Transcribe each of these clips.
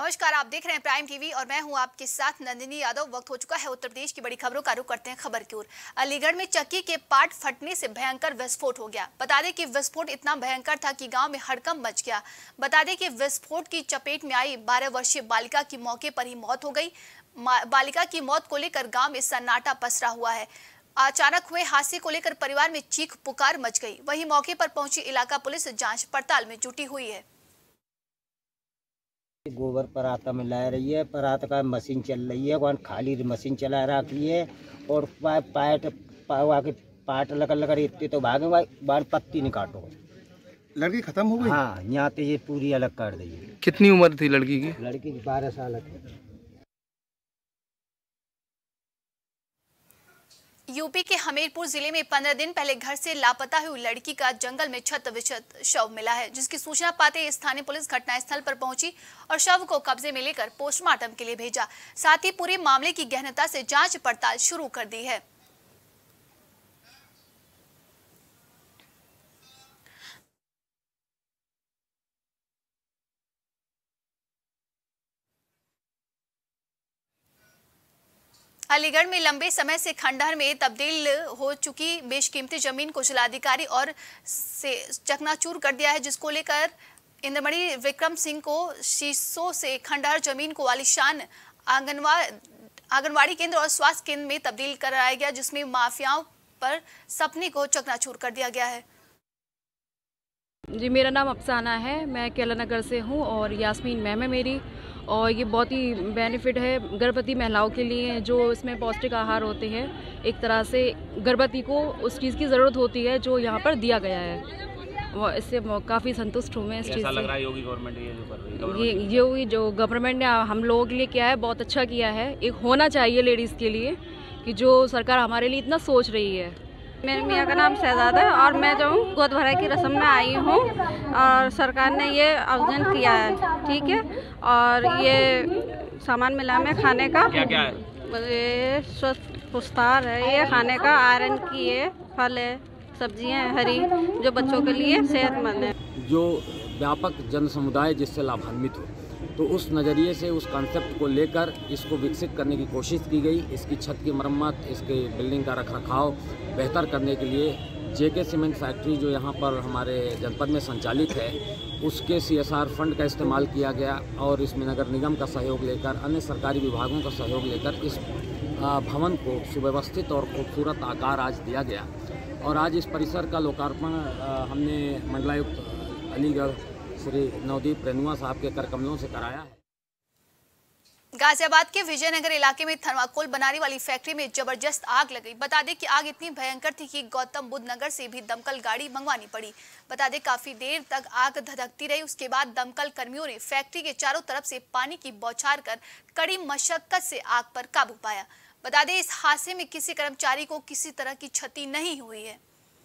नमस्कार, आप देख रहे हैं प्राइम टीवी और मैं हूं आपके साथ नंदिनी यादव। वक्त हो चुका है उत्तर प्रदेश की बड़ी खबरों का रुख करते हैं खबर की ओर। अलीगढ़ में चक्की के पार्ट फटने से भयंकर विस्फोट हो गया। बता दें कि विस्फोट इतना भयंकर था कि गांव में हड़कंप मच गया। बता दें कि विस्फोट की चपेट में आई 12 वर्षीय बालिका की मौके पर ही मौत हो गई। बालिका की मौत को लेकर गाँव में सन्नाटा पसरा हुआ है। अचानक हुए हादसे को लेकर परिवार में चीख पुकार मच गई। वहीं मौके पर पहुंची इलाका पुलिस जांच पड़ताल में जुटी हुई है। गोबर पराता में ला रही है, पराता का मशीन चल रही है, वहाँ खाली मशीन चला रखी है और पाट लगा इतने तो भागे बार पत्ती नहीं काटो। लड़की खत्म हो गई? हाँ, यहाँ पे ये पूरी अलग कर दी है। कितनी उम्र थी लड़की की? लड़की 12 साल की। यूपी के हमीरपुर जिले में 15 दिन पहले घर से लापता हुई लड़की का जंगल में क्षत विक्षत शव मिला है, जिसकी सूचना पाते स्थानीय पुलिस घटनास्थल पर पहुंची और शव को कब्जे में लेकर पोस्टमार्टम के लिए भेजा। साथ ही पूरे मामले की गहनता से जांच पड़ताल शुरू कर दी है। अलीगढ़ में लंबे समय से खंडहर में तब्दील हो चुकी बेशकीमती जमीन को जिलाधिकारी और से चकनाचूर कर दिया है, जिसको लेकर इंद्रमणि विक्रम सिंह को शीशों से खंडहर जमीन को आलीशान आंगनवाड़ी केंद्र और स्वास्थ्य केंद्र में तब्दील कराया गया, जिसमें माफियाओं पर सपने को चकनाचूर कर दिया गया है। जी, मेरा नाम अफसाना है, मैं केला नगर से हूँ और यास्मीन मैम है मेरी। और ये बहुत ही बेनिफिट है गर्भवती महिलाओं के लिए, जो इसमें पौष्टिक आहार होते हैं। एक तरह से गर्भवती को उस चीज़ की ज़रूरत होती है जो यहाँ पर दिया गया है। वो इससे काफ़ी संतुष्ट हूँ मैं इस चीज़ से। लग रहा है योगी गवर्नमेंट ये जो कर रही है, ये जो गवर्नमेंट ने हम लोगों के लिए किया है बहुत अच्छा किया है। एक होना चाहिए लेडीज़ के लिए कि जो सरकार हमारे लिए इतना सोच रही है। मेरे मियाँ का नाम शहजादा है और मैं जो हूँ गोद भराई की रस्म में आई हूँ और सरकार ने ये आयोजन किया है, ठीक है। और ये सामान मिला हमें खाने का, क्या क्या है? ये स्वस्थ पुस्तार है, ये खाने का, आयरन की है, फल है, सब्जियाँ हैं हरी जो बच्चों के लिए सेहतमंद है। जो व्यापक जन समुदाय जिससे लाभान्वित हो, तो उस नज़रिए से उस कॉन्सेप्ट को लेकर इसको विकसित करने की कोशिश की गई। इसकी छत की मरम्मत, इसके बिल्डिंग का रखरखाव बेहतर करने के लिए जेके सीमेंट फैक्ट्री जो यहाँ पर हमारे जनपद में संचालित है, उसके CSR फंड का इस्तेमाल किया गया और इसमें नगर निगम का सहयोग लेकर, अन्य सरकारी विभागों का सहयोग लेकर इस भवन को सुव्यवस्थित और खूबसूरत आकार आज दिया गया। और आज इस परिसर का लोकार्पण हमने मंडलायुक्त अलीगढ़ श्री नवदीप रेनुआ साहब के करकमलों से कराया है। गाजियाबाद के विजयनगर इलाके में थर्माकोल बनाने वाली फैक्ट्री में जबरदस्त आग लग गई। बता दें कि आग इतनी भयंकर थी कि गौतम बुद्ध नगर से भी दमकल गाड़ी मंगवानी पड़ी। बता दें काफी देर तक आग धधकती रही। उसके बाद दमकल कर्मियों ने फैक्ट्री के चारों तरफ से पानी की बौछार कर कड़ी मशक्कत से आग पर काबू पाया। बता दें इस हादसे में किसी कर्मचारी को किसी तरह की क्षति नहीं हुई है।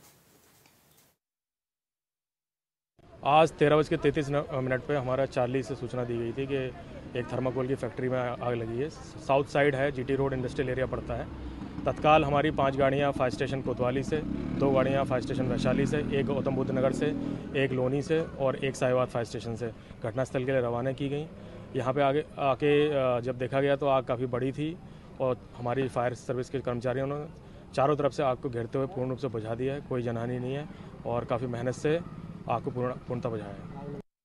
आज 13:33 पे हमारा चार्ली से सूचना दी गई थी कि एक थर्माकोल की फैक्ट्री में आग लगी है। साउथ साइड है, GT रोड इंडस्ट्रियल एरिया पड़ता है। तत्काल हमारी 5 गाड़ियाँ फायर स्टेशन कोतवाली से, 2 गाड़ियाँ फायर स्टेशन वैशाली से, 1 गौतम बुद्ध नगर से, 1 लोनी से और 1 साहिवाल फायर स्टेशन से घटनास्थल के लिए रवाना की गई। यहाँ पे आके जब देखा गया तो आग काफ़ी बड़ी थी और हमारी फायर सर्विस के कर्मचारियों ने चारों तरफ से आग को घेरते हुए पूर्ण रूप से बुझा दिया है। कोई जनहानि नहीं है और काफ़ी मेहनत से आग को पूर्णतः बुझाया है।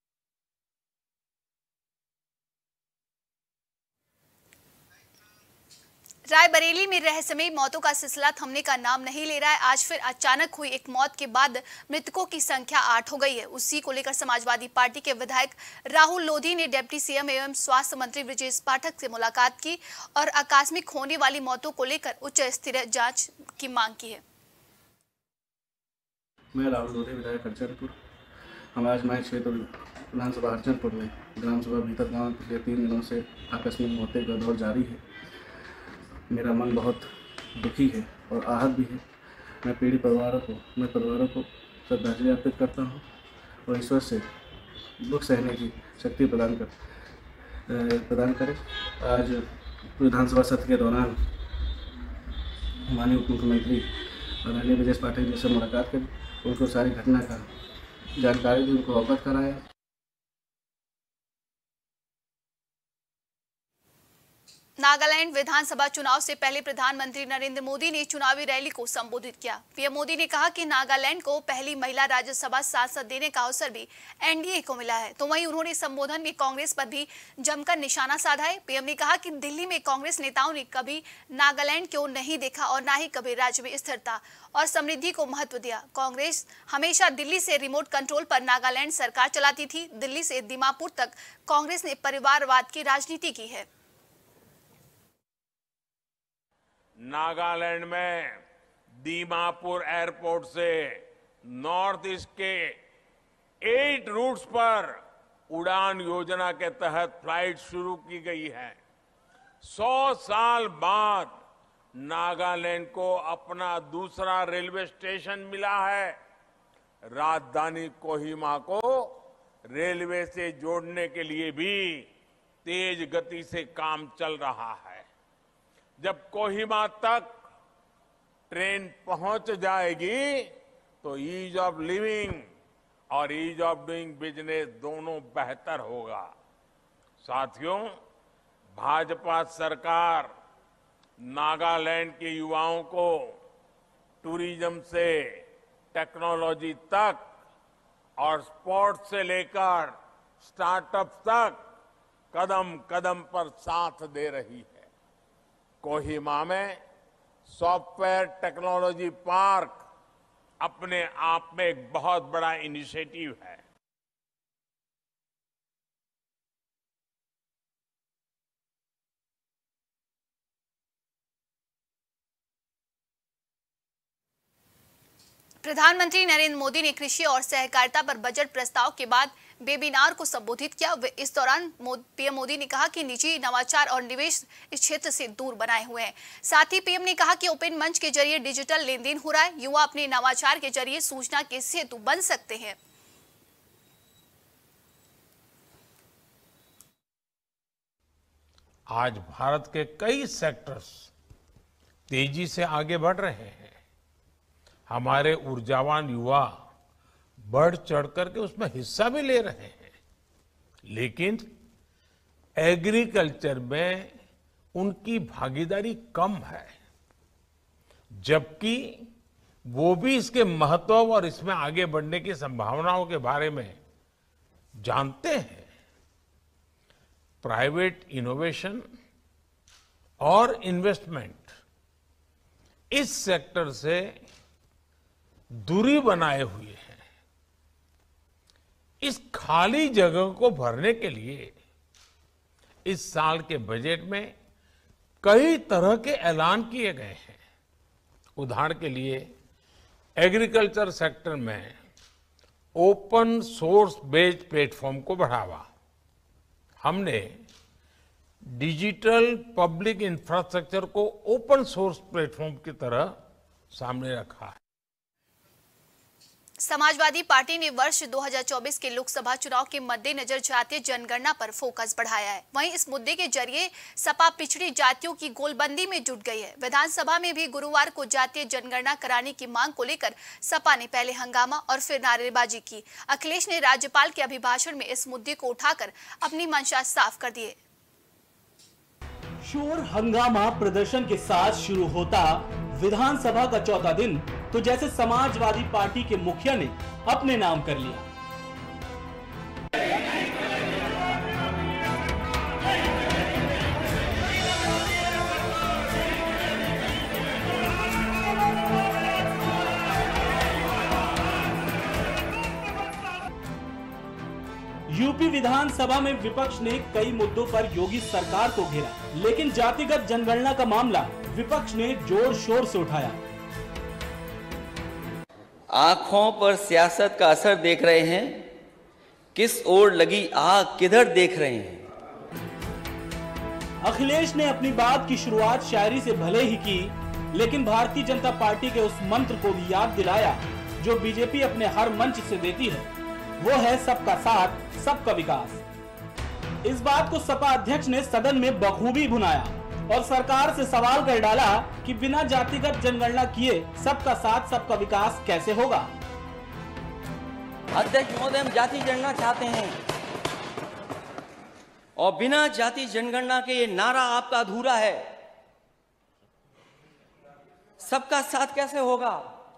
रायबरेली में रहस्यमयी मौतों का सिलसिला थमने का नाम नहीं ले रहा है। आज फिर अचानक हुई एक मौत के बाद मृतकों की संख्या 8 हो गई है। उसी को लेकर समाजवादी पार्टी के विधायक राहुल लोधी ने डिप्टी CM एवं स्वास्थ्य मंत्री ब्रजेश पाठक से मुलाकात की और आकस्मिक होने वाली मौतों को लेकर उच्च स्तरीय जांच की मांग की है। मैं राहुल लोधी, विधायक हरचंदपुर। हम आज मैं क्षेत्र विधानसभा हरचंदपुर में ग्राम सभा भीतर गाँव पिछले 3 दिनों से आकस्मिक मौतें का दौर जारी है। मेरा मन बहुत दुखी है और आहत भी है। मैं पीड़ित परिवारों को श्रद्धांजलि अर्पित करता हूँ और ईश्वर से दुख सहने की शक्ति प्रदान करे। आज विधानसभा सत्र के दौरान माननीय उप मुख्यमंत्री आदरणीय ब्रजेश पाठक जी से मुलाकात करी, उनको सारी घटना का जानकारी दी, उनको अवगत कराया। नागालैंड विधानसभा चुनाव से पहले प्रधानमंत्री नरेंद्र मोदी ने चुनावी रैली को संबोधित किया। पीएम मोदी ने कहा कि नागालैंड को पहली महिला राज्यसभा सांसद देने का अवसर भी एनडीए को मिला है। तो वहीं उन्होंने संबोधन में कांग्रेस पर भी जमकर निशाना साधा है। पीएम ने कहा कि दिल्ली में कांग्रेस नेताओं ने कभी नागालैंड को नहीं देखा और न ही कभी राज्य में स्थिरता और समृद्धि को महत्व दिया। कांग्रेस हमेशा दिल्ली से रिमोट कंट्रोल पर नागालैंड सरकार चलाती थी। दिल्ली से दीमापुर तक कांग्रेस ने परिवारवाद की राजनीति की है। नागालैंड में दीमापुर एयरपोर्ट से नॉर्थ ईस्ट के 8 रूट्स पर उड़ान योजना के तहत फ्लाइट शुरू की गई है। 100 साल बाद नागालैंड को अपना दूसरा रेलवे स्टेशन मिला है। राजधानी कोहिमा को रेलवे से जोड़ने के लिए भी तेज गति से काम चल रहा है। जब कोहिमा तक ट्रेन पहुंच जाएगी तो ईज ऑफ लिविंग और ईज ऑफ डूइंग बिजनेस दोनों बेहतर होगा। साथियों, भाजपा सरकार नागालैंड के युवाओं को टूरिज्म से टेक्नोलॉजी तक और स्पोर्ट्स से लेकर स्टार्टअप तक कदम कदम पर साथ दे रही है। कोहिमा में सॉफ्टवेयर टेक्नोलॉजी पार्क अपने आप में एक बहुत बड़ा इनिशिएटिव है। प्रधानमंत्री नरेंद्र मोदी ने कृषि और सहकारिता पर बजट प्रस्ताव के बाद वेबिनार को संबोधित किया। इस दौरान पीएम मोदी ने कहा कि निजी नवाचार और निवेश इस क्षेत्र से दूर बनाए हुए हैं। साथ ही पीएम ने कहा कि ओपन मंच के जरिए डिजिटल लेन देन हो रहा है। युवा अपने नवाचार के जरिए सूचना के सेतु बन सकते हैं। आज भारत के कई सेक्टर्स तेजी से आगे बढ़ रहे हैं। हमारे ऊर्जावान युवा बढ़ चढ़ करके उसमें हिस्सा भी ले रहे हैं, लेकिन एग्रीकल्चर में उनकी भागीदारी कम है, जबकि वो भी इसके महत्व और इसमें आगे बढ़ने की संभावनाओं के बारे में जानते हैं। प्राइवेट इनोवेशन और इन्वेस्टमेंट इस सेक्टर से दूरी बनाए हुए हैं। इस खाली जगह को भरने के लिए इस साल के बजट में कई तरह के ऐलान किए गए हैं। उदाहरण के लिए एग्रीकल्चर सेक्टर में ओपन सोर्स बेस्ड प्लेटफॉर्म को बढ़ावा, हमने डिजिटल पब्लिक इंफ्रास्ट्रक्चर को ओपन सोर्स प्लेटफॉर्म की तरह सामने रखा है। समाजवादी पार्टी ने वर्ष 2024 के लोकसभा चुनाव के मद्देनजर जातीय जनगणना पर फोकस बढ़ाया है। वहीं इस मुद्दे के जरिए सपा पिछड़ी जातियों की गोलबंदी में जुट गई है। विधानसभा में भी गुरुवार को जातीय जनगणना कराने की मांग को लेकर सपा ने पहले हंगामा और फिर नारेबाजी की। अखिलेश ने राज्यपाल के अभिभाषण में इस मुद्दे को उठाकर अपनी मंशा साफ कर दी। शोर हंगामा प्रदर्शन के साथ शुरू होता विधानसभा का चौथा दिन तो जैसे समाजवादी पार्टी के मुखिया ने अपने नाम कर लिया। यूपी विधानसभा में विपक्ष ने कई मुद्दों पर योगी सरकार को घेरा, लेकिन जातिगत जनगणना का मामला विपक्ष ने जोर शोर से उठाया। आंखों पर सियासत का असर देख रहे हैं, किस ओर लगी आग किधर देख रहे हैं। अखिलेश ने अपनी बात की शुरुआत शायरी से भले ही की, लेकिन भारतीय जनता पार्टी के उस मंत्र को भी याद दिलाया जो बीजेपी अपने हर मंच से देती है, वो है सबका साथ सबका विकास। इस बात को सपा अध्यक्ष ने सदन में बखूबी भुनाया और सरकार से सवाल कर डाला कि बिना जातिगत जनगणना किए सबका साथ सबका विकास कैसे होगा। अध्यक्ष महोदय, हम जाति जनगणना चाहते हैं। और बिना जाति जनगणना के ये नारा आपका अधूरा है। सबका साथ कैसे होगा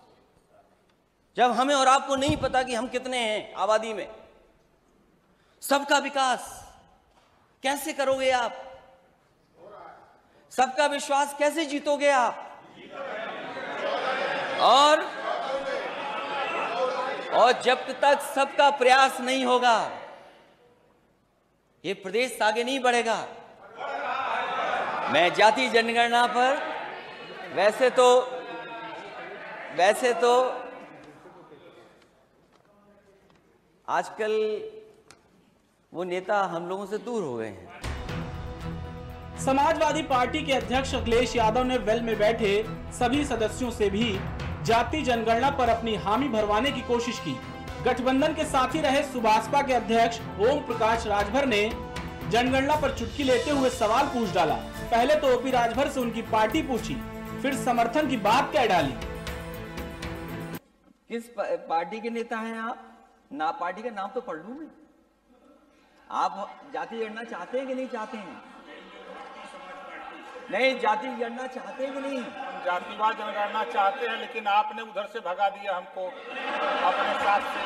जब हमें और आपको नहीं पता कि हम कितने हैं आबादी में? सबका विकास कैसे करोगे आप? सबका विश्वास कैसे जीतोगे आप? और जब तक सबका प्रयास नहीं होगा ये प्रदेश आगे नहीं बढ़ेगा। मैं जाति जनगणना पर वैसे तो आजकल वो नेता हम लोगों से दूर हो गए हैं। समाजवादी पार्टी के अध्यक्ष अखिलेश यादव ने वेल में बैठे सभी सदस्यों से भी जाति जनगणना पर अपनी हामी भरवाने की कोशिश की। गठबंधन के साथी रहे सुभाषपा के अध्यक्ष ओम प्रकाश राजभर ने जनगणना पर चुटकी लेते हुए सवाल पूछ डाला। पहले तो ओपी राजभर से उनकी पार्टी पूछी, फिर समर्थन की बात कह डाली। किस पार्टी के नेता हैं आप? ना पार्टी का नाम तो पढ़ लूं मैं। आप जाति जनगणना चाहते हैं कि नहीं चाहते हैं? नहीं, जाति जनगणना चाहते हैं कि नहीं? जातिवाद जनगणना चाहते हैं, लेकिन आपने उधर से भगा दिया हमको अपने साथ से।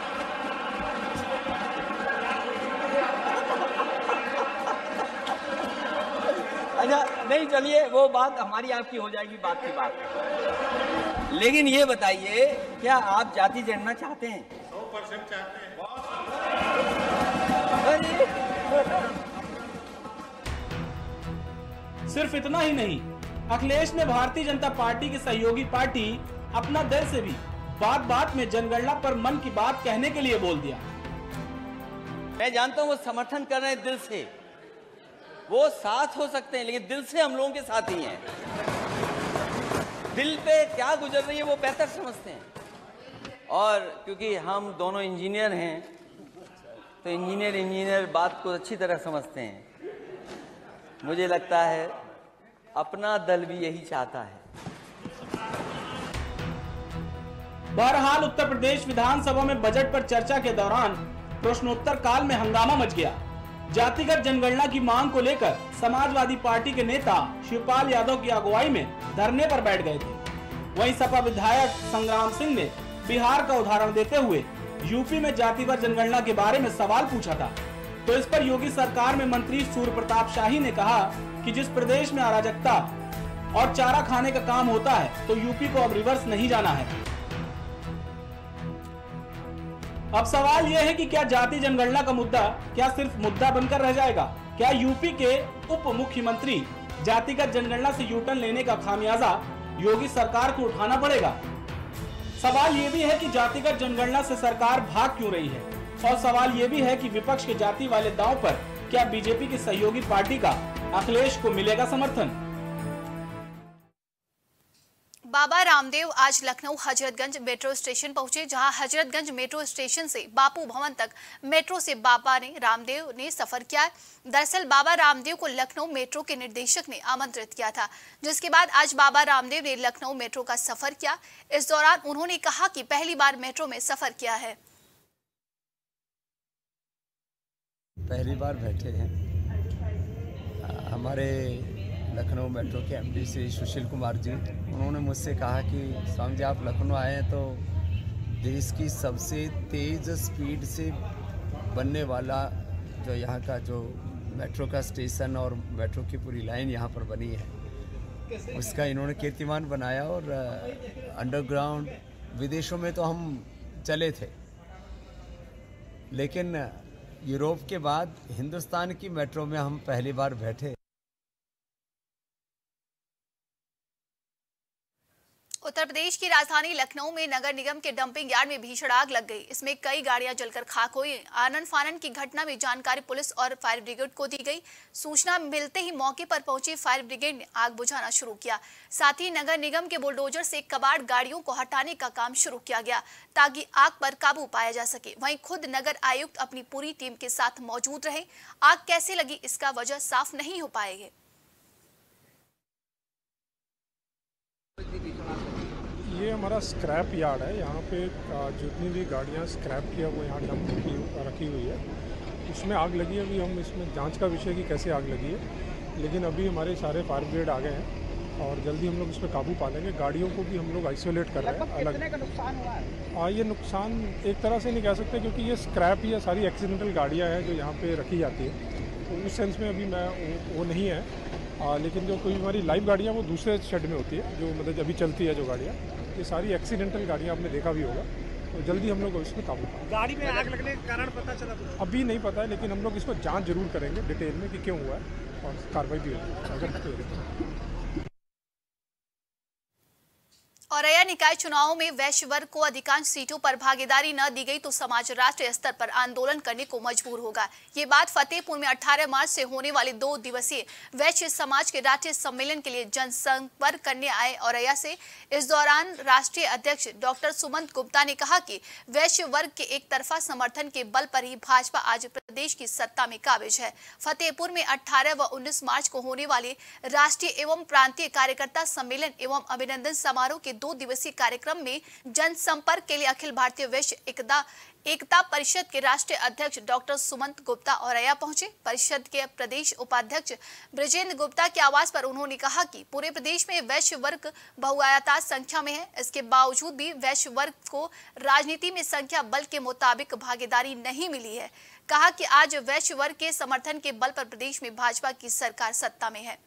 अच्छा, नहीं, चलिए वो बात हमारी आपकी हो जाएगी, बात की बात। लेकिन ये बताइए, क्या आप जाति जनगणना चाहते हैं? 100% चाहते हैं। सिर्फ इतना ही नहीं, अखिलेश ने भारतीय जनता पार्टी की सहयोगी पार्टी अपना दल से भी बात बात में जनगणना पर मन की बात कहने के लिए बोल दिया। मैं जानता हूं वो समर्थन कर रहे हैं दिल से, वो साथ हो सकते हैं, लेकिन दिल से हम लोगों के साथ ही हैं। दिल पे क्या गुजर रही है वो बेहतर समझते हैं। और क्योंकि हम दोनों इंजीनियर हैं तो इंजीनियर बात को अच्छी तरह समझते हैं। मुझे लगता है अपना दल भी यही चाहता है। बहरहाल उत्तर प्रदेश विधानसभा में बजट पर चर्चा के दौरान प्रश्नोत्तर काल में हंगामा मच गया। जातिगत जनगणना की मांग को लेकर समाजवादी पार्टी के नेता शिवपाल यादव की अगुवाई में धरने पर बैठ गए थे। वहीं सपा विधायक संग्राम सिंह ने बिहार का उदाहरण देते हुए यूपी में जातिगत जनगणना के बारे में सवाल पूछा था। तो इस पर योगी सरकार में मंत्री सूर्य प्रताप शाही ने कहा कि जिस प्रदेश में अराजकता और चारा खाने का काम होता है तो यूपी को अब रिवर्स नहीं जाना है। अब सवाल यह है कि क्या जाति जनगणना का मुद्दा क्या सिर्फ मुद्दा बनकर रह जाएगा? क्या यूपी के उप मुख्यमंत्री जातिगत जनगणना से यूटर्न लेने का खामियाजा योगी सरकार को उठाना पड़ेगा? सवाल ये भी है कि जातिगत जनगणना से सरकार भाग क्यों रही है, और सवाल ये भी है कि विपक्ष के जाति वाले दांव पर क्या बीजेपी की सहयोगी पार्टी का अखिलेश को मिलेगा समर्थन? बाबा रामदेव आज लखनऊ हजरतगंज मेट्रो स्टेशन पहुंचे, जहां हजरतगंज मेट्रो स्टेशन से बापू भवन तक मेट्रो से बाबा रामदेव ने सफर किया। दरअसल बाबा रामदेव को लखनऊ मेट्रो के निर्देशक ने आमंत्रित किया था, जिसके बाद आज बाबा रामदेव ने लखनऊ मेट्रो का सफर किया। इस दौरान उन्होंने कहा कि पहली बार मेट्रो में सफर किया है। पहली बार बैठे हैं। हमारे लखनऊ मेट्रो के एमडी श्री सुशील कुमार जी, उन्होंने मुझसे कहा कि स्वामी जी आप लखनऊ आए हैं तो देश की सबसे तेज़ स्पीड से बनने वाला जो यहाँ का जो मेट्रो का स्टेशन और मेट्रो की पूरी लाइन यहाँ पर बनी है उसका इन्होंने कीर्तिमान बनाया। और अंडरग्राउंड विदेशों में तो हम चले थे, लेकिन यूरोप के बाद हिंदुस्तान की मेट्रो में हम पहली बार बैठे। उत्तर प्रदेश की राजधानी लखनऊ में नगर निगम के डंपिंग यार्ड में भीषण आग लग गई। इसमें कई गाड़ियां जलकर खाक हुई। आनन फानन की घटना में जानकारी पुलिस और फायर ब्रिगेड को दी गई। सूचना मिलते ही मौके पर पहुंची फायर ब्रिगेड ने आग बुझाना शुरू किया। साथ ही नगर निगम के बुलडोजर से कबाड़ गाड़ियों को हटाने का काम शुरू किया गया ताकि आग पर काबू पाया जा सके। वहीं खुद नगर आयुक्त अपनी पूरी टीम के साथ मौजूद रहे। आग कैसे लगी इसका वजह साफ नहीं हो पाएगी। ये हमारा स्क्रैप यार्ड है। यहाँ पे जितनी भी गाड़ियाँ स्क्रैप किया वो यहाँ डंप रखी हुई है। इसमें आग लगी है, अभी हम इसमें जांच का विषय कि कैसे आग लगी है, लेकिन अभी हमारे सारे फायर ब्रिगेड आ गए हैं और जल्दी हम लोग इस पर काबू पा लेंगे। गाड़ियों को भी हम लोग आइसोलेट कर रहे हैं अलग। कितने का नुकसान हुआ है? ये नुकसान एक तरह से नहीं कह सकते क्योंकि ये स्क्रैप या सारी एक्सीडेंटल गाड़ियाँ हैं जो यहाँ पे रखी जाती है, तो उस सेंस में अभी मैं वो नहीं है। लेकिन जो कोई हमारी लाइव गाड़ियाँ वो दूसरे शेड में होती है, जो मतलब अभी चलती है जो गाड़ियाँ, ये सारी एक्सीडेंटल गाड़ियाँ आपने देखा भी होगा, तो जल्दी हम लोग इसमें काबू पाएंगे। गाड़ी में आग लगने का कारण पता चला? अभी नहीं पता है, लेकिन हम लोग इसको जांच जरूर करेंगे डिटेल में कि क्यों हुआ है और कार्रवाई भी होगी। औरैया निकाय चुनावों में वैश्य वर्ग को अधिकांश सीटों पर भागीदारी न दी गई तो समाज राष्ट्रीय स्तर पर आंदोलन करने को मजबूर होगा। ये बात फतेहपुर में 18 मार्च से होने वाले 2 दिवसीय वैश्य समाज के राष्ट्रीय सम्मेलन के लिए जनसंपर्क करने आए औरैया से। इस दौरान राष्ट्रीय अध्यक्ष डॉक्टर सुमंत गुप्ता ने कहा कि वैश्य वर्ग के एक तरफा समर्थन के बल पर ही भाजपा आज प्रदेश की सत्ता में काबिज है। फतेहपुर में 18 व 19 मार्च को होने वाले राष्ट्रीय एवं प्रांतीय कार्यकर्ता सम्मेलन एवं अभिनंदन समारोह के 2 दिवसीय कार्यक्रम में जनसंपर्क के लिए अखिल भारतीय वैश्य एकता परिषद के राष्ट्रीय अध्यक्ष डॉक्टर सुमंत गुप्ता औरैया पहुंचे। परिषद के प्रदेश उपाध्यक्ष ब्रजेंद्र गुप्ता के आवास पर उन्होंने कहा कि पूरे प्रदेश में वैश्य वर्ग बहुआयात संख्या में है, इसके बावजूद भी वैश्य वर्ग को राजनीति में संख्या बल के मुताबिक भागीदारी नहीं मिली है। कहा कि आज वैश्य वर्ग के समर्थन के बल पर प्रदेश में भाजपा की सरकार सत्ता में है।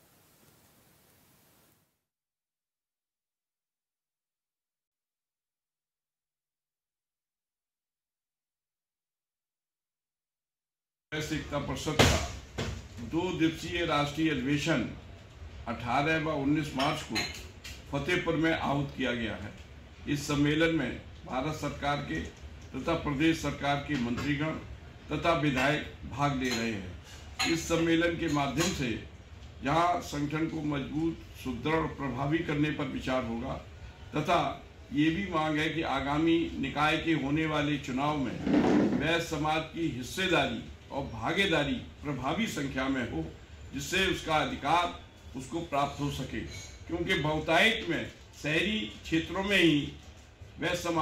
वैश्य एकता परिषद का 2 दिवसीय राष्ट्रीय अधिवेशन 18 व 19 मार्च को फतेहपुर में आहूत किया गया है। इस सम्मेलन में भारत सरकार के तथा प्रदेश सरकार के मंत्रीगण तथा विधायक भाग ले रहे हैं। इस सम्मेलन के माध्यम से जहां संगठन को मजबूत, सुदृढ़ और प्रभावी करने पर विचार होगा तथा ये भी मांग है कि आगामी निकाय के होने वाले चुनाव में वैश्य समाज की हिस्सेदारी और भागीदारी प्रभावी संख्या में हो, जिससे उसका अधिकार उसको प्राप्त हो सके, क्योंकि बहुतायत में शहरी क्षेत्रों में ही वैश्य समाज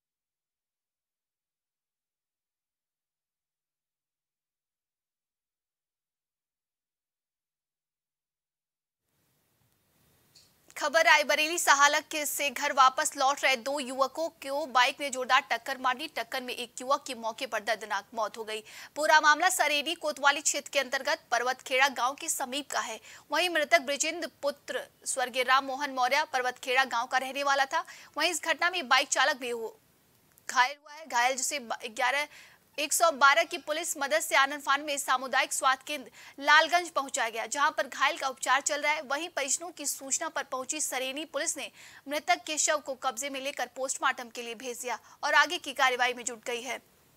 खबर आई बरेली सहालक से घर वापस लौट रहे 2 युवकों को बाइक ने जोरदार टक्कर मार दी। टक्कर में एक युवक की मौके पर दर्दनाक मौत हो गई। पूरा मामला सरेडी कोतवाली क्षेत्र के अंतर्गत पर्वतखेड़ा गांव के समीप का है। वहीं मृतक ब्रजेंद्र पुत्र स्वर्गीय राम मोहन मौर्य पर्वतखेड़ा गांव का रहने वाला था। वहीं इस घटना में बाइक चालक भी घायल हुआ है। घायल जिसे 112 की पुलिस मदद से आनंद में सामुदायिक स्वास्थ्य केंद्र लालगंज पहुंचाया गया, जहां पर घायल का उपचार चल रहा है। वहीं परिजनों की सूचना पर पहुंची सरेनी पुलिस ने मृतक के शव को कब्जे में लेकर पोस्टमार्टम के लिए भेज दिया और आगे की कार्रवाई में जुट गई है।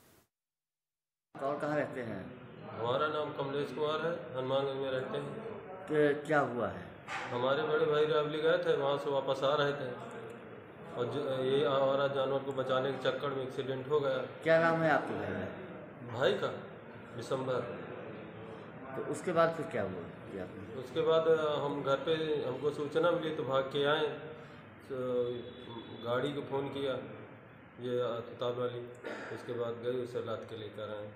और कहाँ रहते हैं? हमारा नाम कमलेश कुमार है, हनुमानगंज में रहते हैं। क्या हुआ है? हमारे बड़े भाई रावली गए थे, वहाँ से वापस आ रहे थे और ये आवारा जानवर को बचाने के चक्कर में एक्सीडेंट हो गया। क्या नाम है आपके भाई का? दिसंबर। तो उसके बाद फिर क्या हुआ? उसके बाद हम घर पे हमको सूचना मिली तो भाग के आए, तो गाड़ी को फ़ोन किया ये अस्पताल वाली, उसके बाद गए उसे लाद के लेकर आए।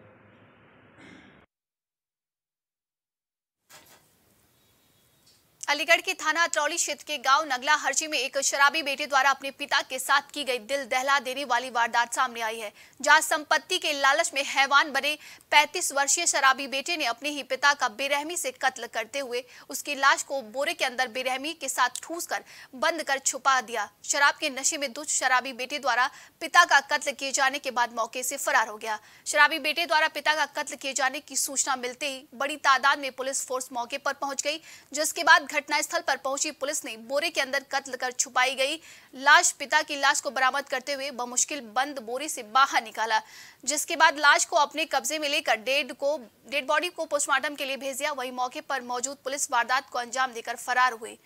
अलीगढ़ के थाना अतरौली क्षेत्र के गांव नगला हर्जी में एक शराबी बेटे द्वारा अपने पिता के साथ की गई दिल दहला देने वाली वारदात सामने आई है, जहां संपत्ति के लालच में हैवान बने 35 वर्षीय शराबी बेटे ने अपने ही पिता का बेरहमी से कत्ल करते हुए उसकी लाश को बोरे के अंदर बेरहमी के साथ ठूसकर बंद कर छुपा दिया। शराब के नशे में धुत शराबी बेटे द्वारा पिता का कत्ल किए जाने के बाद मौके से फरार हो गया। शराबी बेटे द्वारा पिता का कत्ल किए जाने की सूचना मिलते ही बड़ी तादाद में पुलिस फोर्स मौके पर पहुंच गई, जिसके बाद घटनास्थल पर पहुंची पुलिस ने बोरे के अंदर कत्ल कर छुपाई गई लाश पिता की लाश को बरामद करते हुए बमुश्किल बंद बोरे से बाहर निकाला, जिसके बाद लाश को अपने कब्जे में लेकर डेड बॉडी को पोस्टमार्टम के लिए भेज दिया। वहीं मौके पर मौजूद पुलिस वारदात को अंजाम देकर फरार हुई।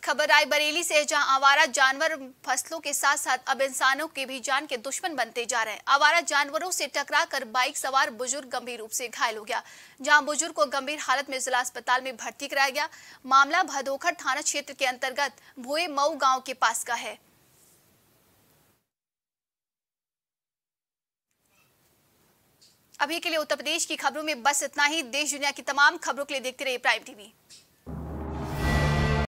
खबर आई बरेली से, जहां आवारा जानवर फसलों के साथ साथ अब इंसानों के भी जान के दुश्मन बनते जा रहे हैं। आवारा जानवरों से टकराकर बाइक सवार बुजुर्ग गंभीर रूप से घायल हो गया, जहां बुजुर्ग को गंभीर हालत में जिला अस्पताल में भर्ती कराया गया। मामला भदोखर थाना क्षेत्र के अंतर्गत भुए मऊ गांव के पास का है। अभी के लिए उत्तर प्रदेश की खबरों में बस इतना ही। देश दुनिया की तमाम खबरों के लिए देखते रहिए प्राइम टीवी।